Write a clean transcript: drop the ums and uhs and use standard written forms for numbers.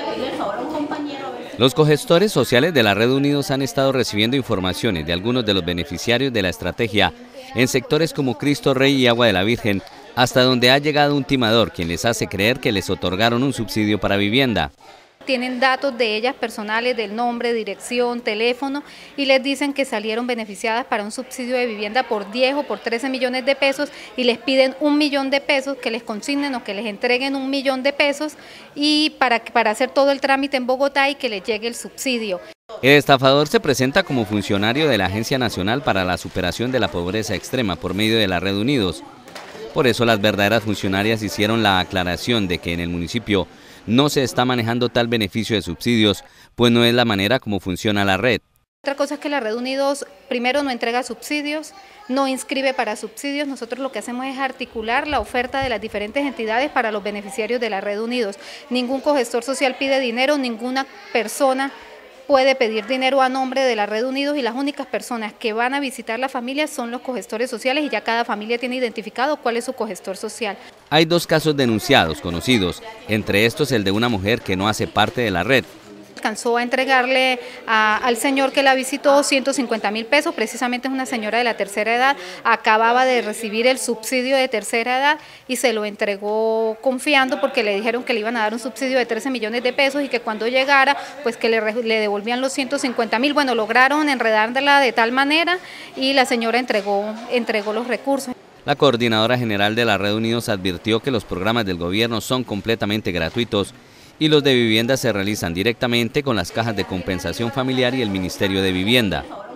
Los cogestores sociales de la Red Unidos han estado recibiendo informaciones de algunos de los beneficiarios de la estrategia en sectores como Cristo Rey y Agua de la Virgen, hasta donde ha llegado un timador quien les hace creer que les otorgaron un subsidio para vivienda. Tienen datos de ellas personales, del nombre, dirección, teléfono, y les dicen que salieron beneficiadas para un subsidio de vivienda por 10 o por 13 millones de pesos y les piden 1 millón de pesos, que les consignen o que les entreguen 1 millón de pesos y para hacer todo el trámite en Bogotá y que les llegue el subsidio. El estafador se presenta como funcionario de la Agencia Nacional para la Superación de la Pobreza Extrema por medio de la Red Unidos. Por eso las verdaderas funcionarias hicieron la aclaración de que en el municipio no se está manejando tal beneficio de subsidios, pues no es la manera como funciona la red. Otra cosa es que la Red Unidos primero no entrega subsidios, no inscribe para subsidios. Nosotros lo que hacemos es articular la oferta de las diferentes entidades para los beneficiarios de la Red Unidos. Ningún cogestor social pide dinero, ninguna persona puede pedir dinero a nombre de la Red Unidos y las únicas personas que van a visitar la familia son los cogestores sociales y ya cada familia tiene identificado cuál es su cogestor social. Hay 2 casos denunciados, conocidos, entre estos el de una mujer que no hace parte de la red. Alcanzó a entregarle al señor que la visitó 150.000 pesos, precisamente es una señora de la tercera edad, acababa de recibir el subsidio de tercera edad y se lo entregó confiando porque le dijeron que le iban a dar un subsidio de 13 millones de pesos y que cuando llegara pues que le devolvían los 150.000. Bueno, lograron enredárla de tal manera y la señora entregó los recursos. La coordinadora general de la Red Unidos advirtió que los programas del gobierno son completamente gratuitos y los de vivienda se realizan directamente con las cajas de compensación familiar y el Ministerio de Vivienda.